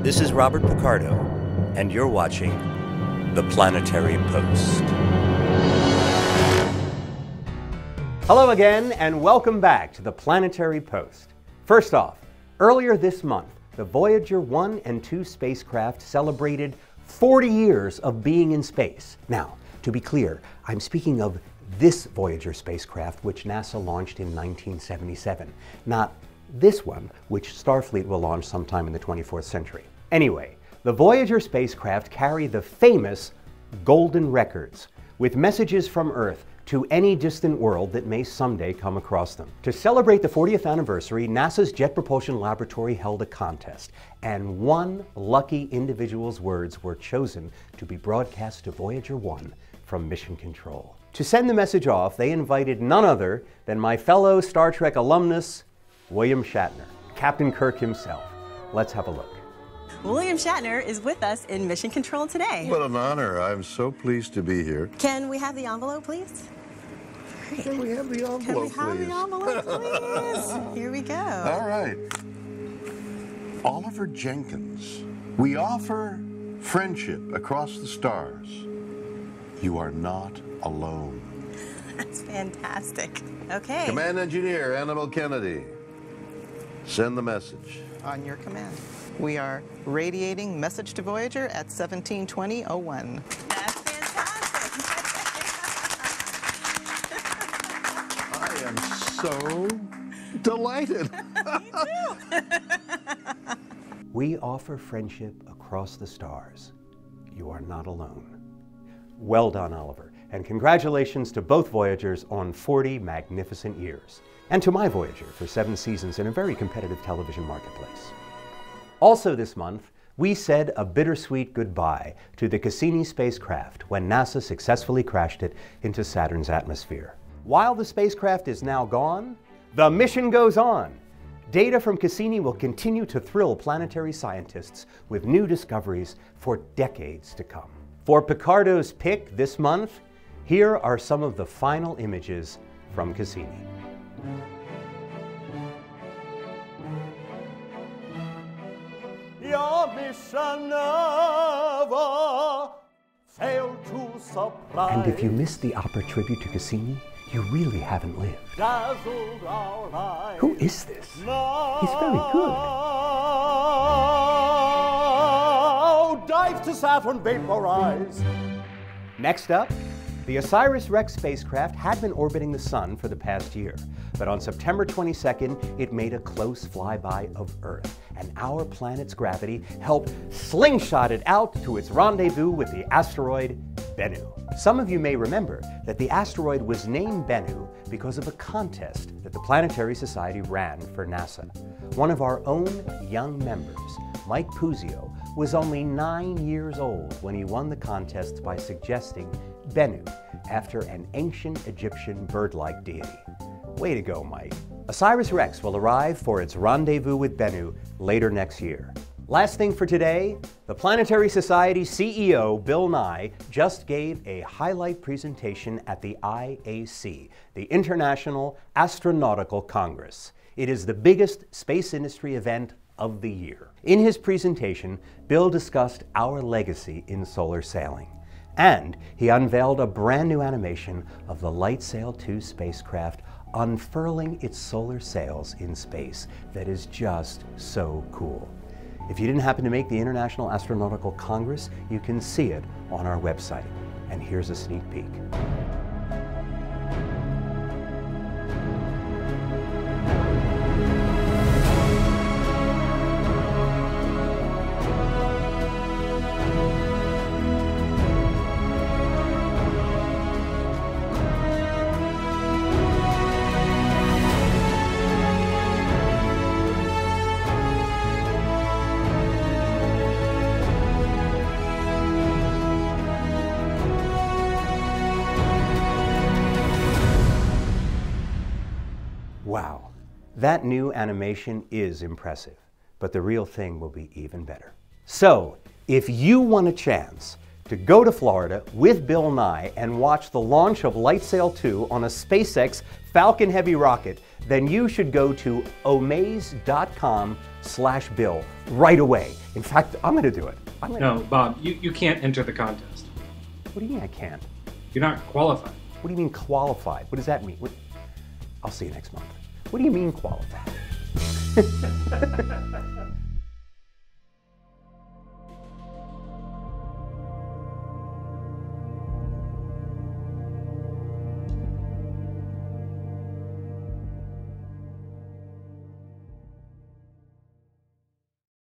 This is Robert Picardo, and you're watching the Planetary Post. Hello again, and welcome back to the Planetary Post. First off, earlier this month, the Voyager 1 and 2 spacecraft celebrated 40 years of being in space. Now, to be clear, I'm speaking of this Voyager spacecraft, which NASA launched in 1977, not this one, which Starfleet will launch sometime in the 24th century. Anyway, the Voyager spacecraft carry the famous golden records, with messages from Earth to any distant world that may someday come across them. To celebrate the 40th anniversary, NASA's Jet Propulsion Laboratory held a contest, and one lucky individual's words were chosen to be broadcast to Voyager 1 from Mission Control. To send the message off, they invited none other than my fellow Star Trek alumnus, William Shatner, Captain Kirk himself. Let's have a look. William Shatner is with us in Mission Control today. What an honor. I'm so pleased to be here. Can we have the envelope, please? Can we have the envelope, Can we have please? the envelope, please? Here we go. All right. Oliver Jenkins, we offer friendship across the stars. You are not alone. That's fantastic. Okay. Command Engineer Annabelle Kennedy, send the message. On your command. We are radiating message to Voyager at 1720:01. That's fantastic. I am so delighted. Me too. We offer friendship across the stars. You are not alone. Well done, Oliver, and congratulations to both Voyagers on 40 magnificent years, and to my Voyager for 7 seasons in a very competitive television marketplace. Also this month, we said a bittersweet goodbye to the Cassini spacecraft when NASA successfully crashed it into Saturn's atmosphere. While the spacecraft is now gone, the mission goes on. Data from Cassini will continue to thrill planetary scientists with new discoveries for decades to come. For Picardo's pick this month, here are some of the final images from Cassini. Your mission never failed to surprise. And if you missed the opera tribute to Cassini, you really haven't lived. Dazzled our eyes. Who is this? Now He's very good. Dive to Saturn, vaporize. Next up, the OSIRIS-REX spacecraft had been orbiting the Sun for the past year, but on September 22nd, it made a close flyby of Earth, and our planet's gravity helped slingshot it out to its rendezvous with the asteroid Bennu. Some of you may remember that the asteroid was named Bennu because of a contest that the Planetary Society ran for NASA. One of our own young members, Mike Puzio, was only 9 years old when he won the contest by suggesting Bennu after an ancient Egyptian bird-like deity. Way to go, Mike. OSIRIS-REX will arrive for its rendezvous with Bennu later next year. Last thing for today, the Planetary Society CEO, Bill Nye, just gave a highlight presentation at the IAC, the International Astronautical Congress. It is the biggest space industry event of the year. In his presentation, Bill discussed our legacy in solar sailing, and he unveiled a brand new animation of the LightSail 2 spacecraft unfurling its solar sails in space that is just so cool. If you didn't happen to make the International Astronautical Congress, you can see it on our website. And here's a sneak peek. Wow, that new animation is impressive, but the real thing will be even better. So, if you want a chance to go to Florida with Bill Nye and watch the launch of LightSail 2 on a SpaceX Falcon Heavy rocket, then you should go to omaze.com/Bill right away. In fact, I'm going to do it. No, Bob, you can't enter the contest. What do you mean I can't? You're not qualified. What do you mean qualified? What does that mean? I'll see you next month. What do you mean qualified?